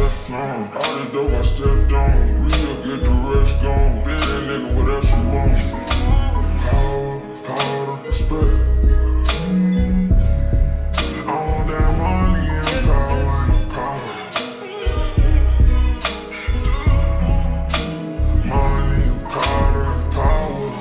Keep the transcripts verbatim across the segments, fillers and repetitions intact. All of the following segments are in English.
flown. All the dope I stepped on. Real get the rest gone. Been that nigga, what else you want? Power, power, respect. All that money and power, power. Money, power, power.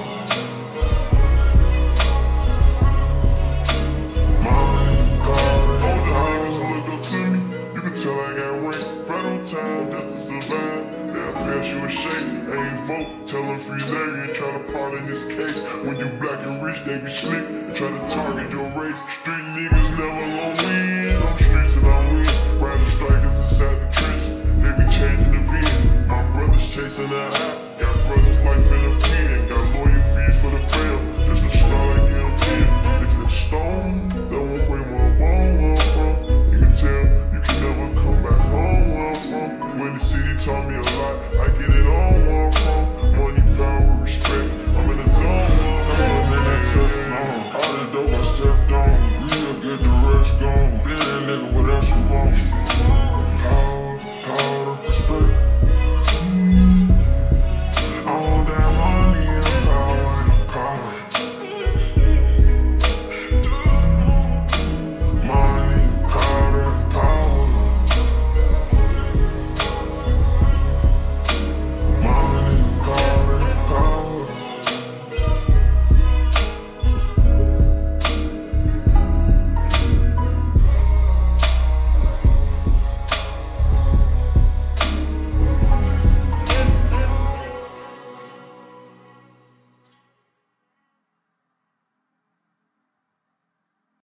Money, power, power. Look up to me, you can tell I got rank. Right on time just to survive. They'll pass you a shake. Ain't vote, tell them free Larry and try to part of his case. When you black and rich, they be slick. Try to target your race. Street niggas never gon' win. I'm streets and I win. Riding strikers inside the trench. They be changing the V. My brothers chasing the high. Got brothers life in the pen. Got lawyers.